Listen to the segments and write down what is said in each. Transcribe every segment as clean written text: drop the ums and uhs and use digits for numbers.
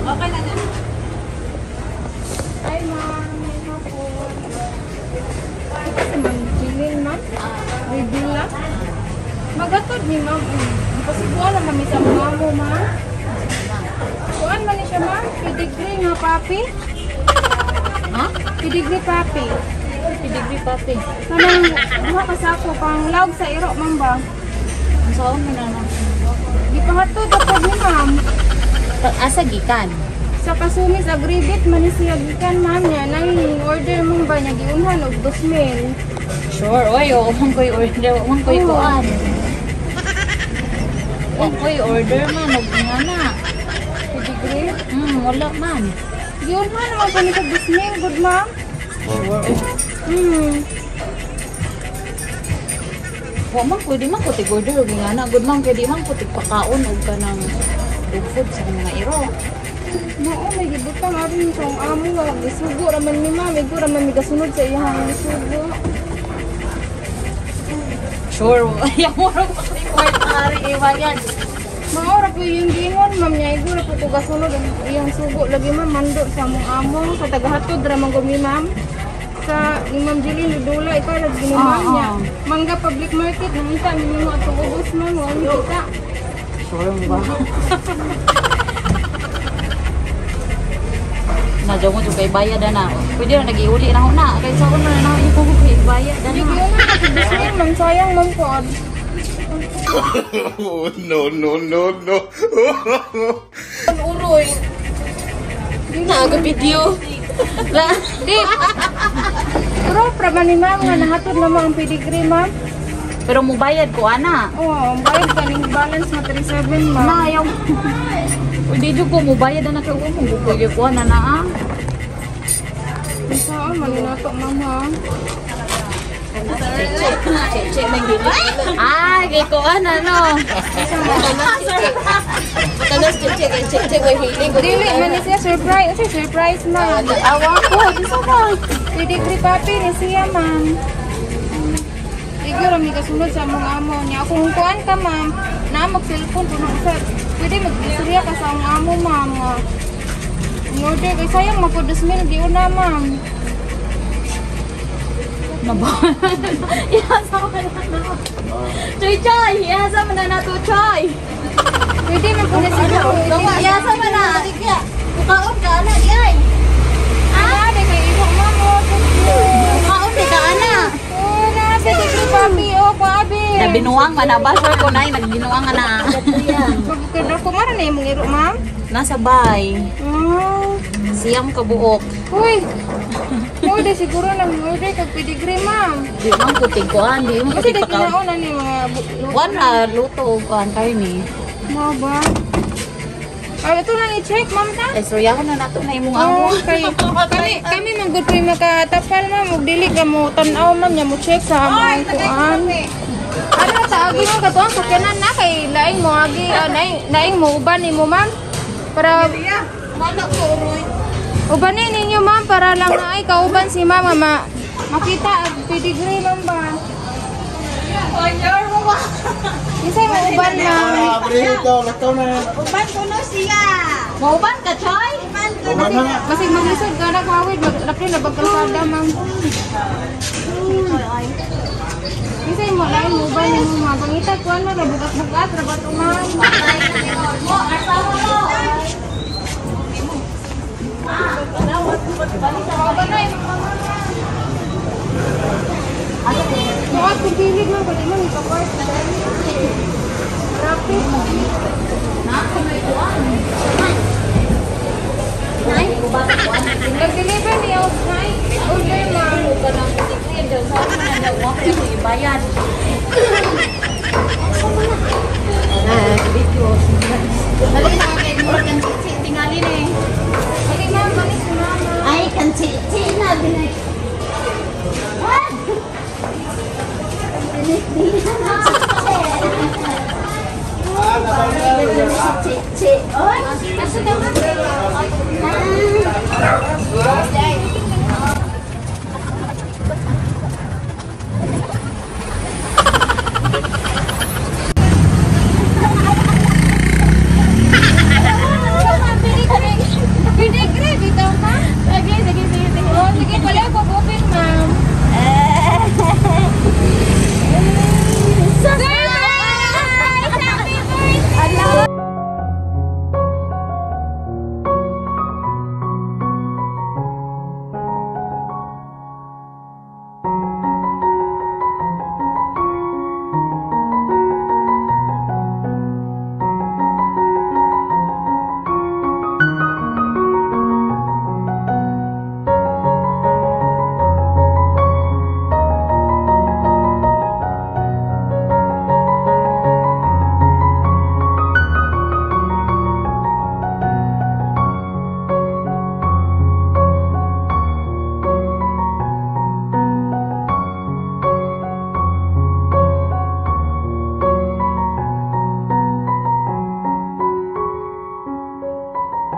Okay na na. Ay, ma'am. May hapon. Kasi man, chilling, ma'am. Reveal lang. Magatod ni ma'am. Pasiguan na kami sa mga mo, ma'am. Kuan man ni siya, ma'am. Pedigree nga, papi. Ha? Pedigree, papi. Pedigree papi. Kanang buha ka sa ako, pang lawag sa iro, ma'am ba? Ang saan mo na lang. Di pa nga to, tapos ni ma'am. Asa gikan? Sa kasumis, agribit, manisiya gikan, ma'am niya. Nang order mong ba niya, giunhan og 2,000. Sure, oy, umang ko'y order, umang ko'y kuan. Umang ko'y order man, huwag nga na. Pedigree? Wala man. Giunhan naman po ni sa 2,000, good ma'am? Sure. Huwag man, pwede man putig order, huwag nga na. Good man, pwede man putig pakaon, huwag ka ng dog food sa mga iro. Mao, may gibutang arin kung amo nga. Isugo raman ni ma'am, ito raman may kasunod sa iyang isugo. Sure, ayaw mo rin pa kayo kahit nakari iwayan. Maora po yung gingon, ma'am niya. Igura po ito kasunod. Iyang sugo lagi ma'am, mando sa mong amo. Sa tagahatod, ramang gumi ma'am. Sa Imam Jilin, Dula, ikaw lagi ni ma'am niya. Mangga Public Market, namita, minimo at ubos ma'am. Wala kita. Sure ba? Nadyo mo kay bayad na. Pwede na nag-iuli na ako na. Kaya sa ako na yung kay bayad na. Hindi ko nga kasi bisnin, ma'am. Sayang ma'am po. Oh, no. Uroy. Naga video. Di. Pero, praman ni ma'am nga nahatod naman ang pedigree ma'am. Pero mo bayad ko, ana. Oo, ang bayad ka ng balance na 37 ma'am. Na, ayaw. Pwede dyan ko mo bayad na kayo mo. Bukay ko, ana na ah. Saan, malinato ma'am ha. Check may gili. Ah, kay ko ana no. Tanas check may hiling ko. Dili, man siya surprise. Kasi surprise ma'am. Awa ko, di sa ba? Pedigree papi ni siya ma'am. Siguro may kasunod sa mga amo niya. Kung kuan ka ma'am, na mag-cellphone po na usap. Pwede mag-istorya ka sa ang amo ma'am. Order kay sayang mapodosmil di una ma'am. Nabahan. Ihasa mo na na. Choy! Ihasa mo na to, Choy! Pwede man po na siguro. Ihasa mo na. Bukaon ka, ana, di ay. Ah, di kay ibang ma'am. Bukaon di ka, ana. Oh, na pedigree papi. Oh, papi. Nabinuang man na ba? Sure ko na, nagbinuang na. Pagkakador ko man na yung mga iro ma'am. Nasa bay. Oh. Siyang kabuok. Uy. Pwede siguro nag-order kag pedigree ma'am. Di man puting kuan, di man Kasi puting dahil pakaon. kinauna ni mga Kuan na, luto o kuan, karni. Mga ba? Ay, ito lang i-check ma'am ta. Eh, sorry ako na nato na imong amo. Oh, kami man good po yung makatapal ma'am. Huwag dili ka mo tanaw ma'am niya mo check sa among kuan. Ano ta agi mo katuang sakyanan na kay laing mo agi laing mo uban ni mo ma'am. Para ubanin ninyo ma'am para lang na ay kauban si mama makita ang pedigree ma'am ba. Isa mo uban ma'am. Uban ko no siya. Mauban ka, Choy? Masig maglisod ka na kawid maglapi na bagkalsada ma'am. Isa mo lain mo uban ni mo mga pangita ko ano na bukas-bukas rabato ma'am. Mo, asawa mo. Mukhang kupilig mo, pwede mo ipapart. Rapid. Nag-deliver ni outside. Order ma'am. Bayad. Tingali na eh. Sige ma'am, balik si mama. Ay, kan cici na binay. What? Cici. Oy, kasi naman.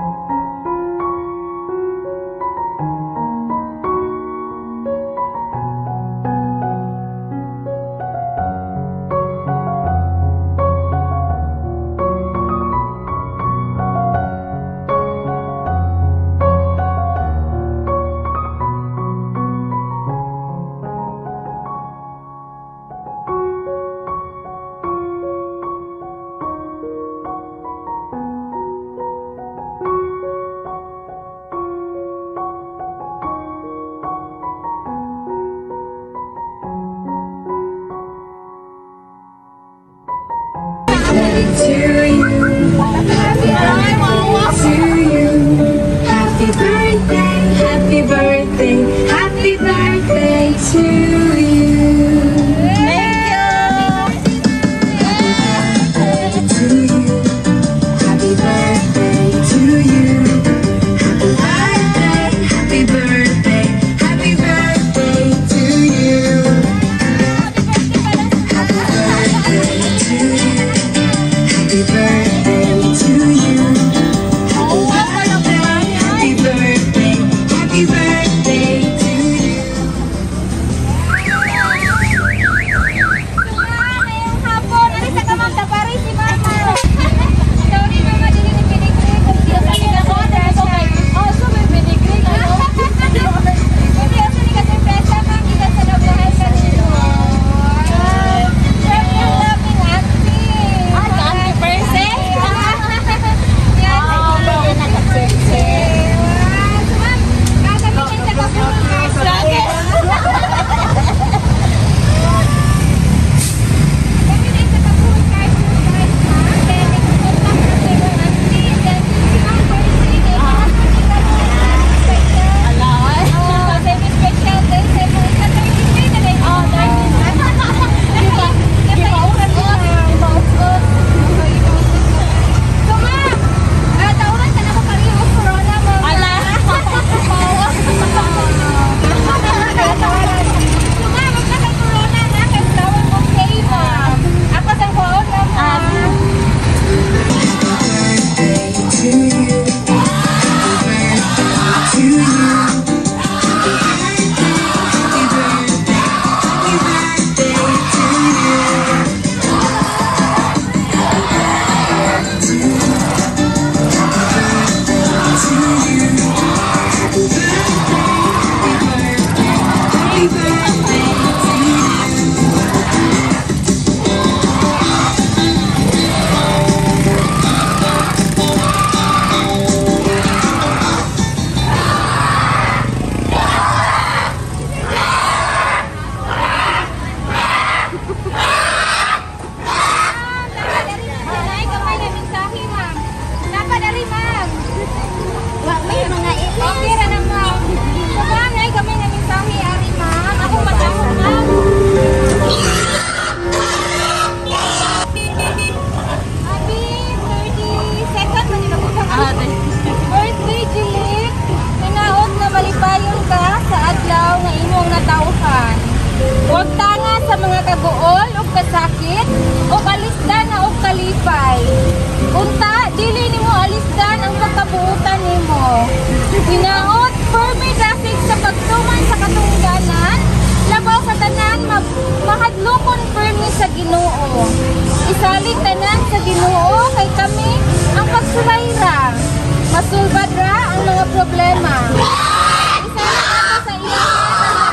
Isalig tanan sa Ginoo kay kami ang pagsulayra. Masulbad ra ang mga problema. Isalig nato sa iyang tanan.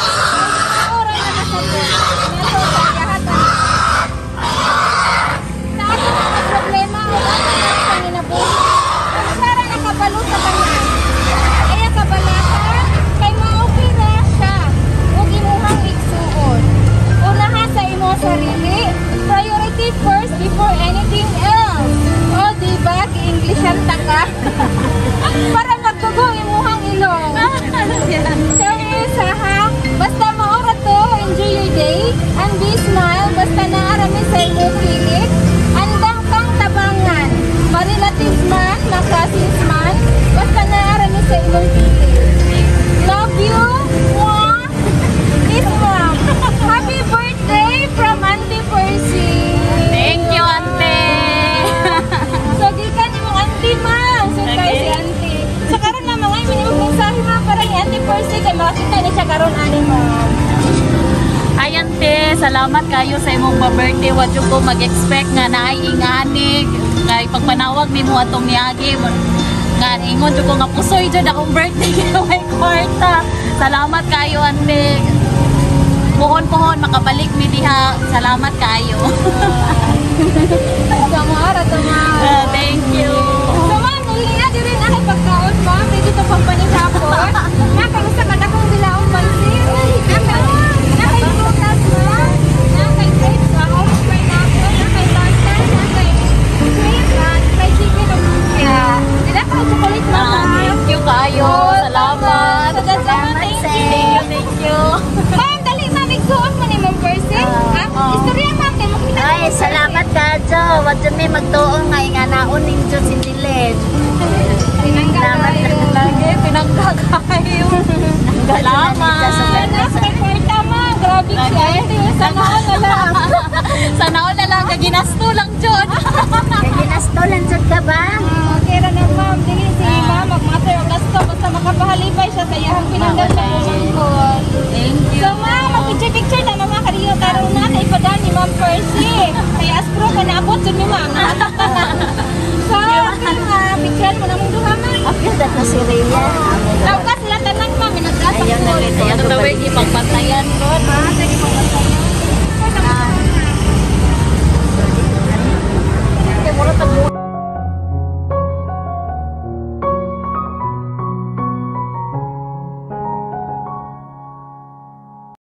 Ora na nasato. Nato sa kahatan. Sa ato mga problema o ato sa ginabuhi. Sara nakabalo sa tanan. Kaya kabalatan kay maupir ra siya ug imuhang igsuon. Unaha sa imo sarili. Priority first before anything else. O, diba? Ki-Englishan ta ka. Para magtugo imuhang ilong. So, isa ha. Basta maura to, enjoy your day. And be smile. Basta naarami sa imo pilit. Andang kang tabangan. Marelative man, makasins man. Basta naarami sa imong pilit. Love you. Mwah. Kiss mom. Happy birthday from Auntie Percy. Thank you, Ante. So, gikan imong auntie, ma'am. So, guys, kita ni siya karon ani ma'am. Ayan te, salamat kayo sa imong pa-birthday. Wa jud ko mag-expect nga naay ingani kay pagpanawag nimo atong niagi nga ingon jud ko nga pusoy jud akong birthday kay may kwarta. Salamat kayo ante. Pohon-pohon makabalik mi diha. Salamat kayo. Samara tamara. Thank you. So ma'am, hihinga di rin ako pagkaon ma'am. Ready to pagpanihapon. Nakamusta ka na kung bilaong pansin. Nakay prutas ma'am. Nakay grapes. Orange pineapple. Nakay lantern. Nakay cream. Nakay chicken o lumpia. Dila ka chocolate ma'am. Thank you kayo. Salamat. Thank you. Thank you. Ma'am, dali ma'am. Igsuon mo ni ma'am person. Istorya ma'am. Kaya makita Ay, salamat ka, Jo. Wag dyan may magtuong nga nga nauning Diyos sindilit. Salamat Lagi, pinangga kayo. Salamat. Kay kwarta ma'am. Grabe siya. Sana all na lang. Sana all na lang. Ginasto lang, John. Kaya ginastolan dyan ka ba? Okay ra na ma'am. Dili si ma'am. Magmaster o gasto. Basta makapahalipay siya sa iyang pinanggal sa pumangkol. Thank you. So ma'am, mag-picture-picture na mama kariyo. Tarong na sa ipada ni ma'am Percy. Kaya aspro ka naabot dyan ni ma'am. Nakatakta na. So, okay ma'am. Picture mo na mong duha ma'am. Apil na si Rhea. Tawag ka sila tanang ma'am. Minagkasang Ayaw na rin. Ayaw na Tatawag rin. ipang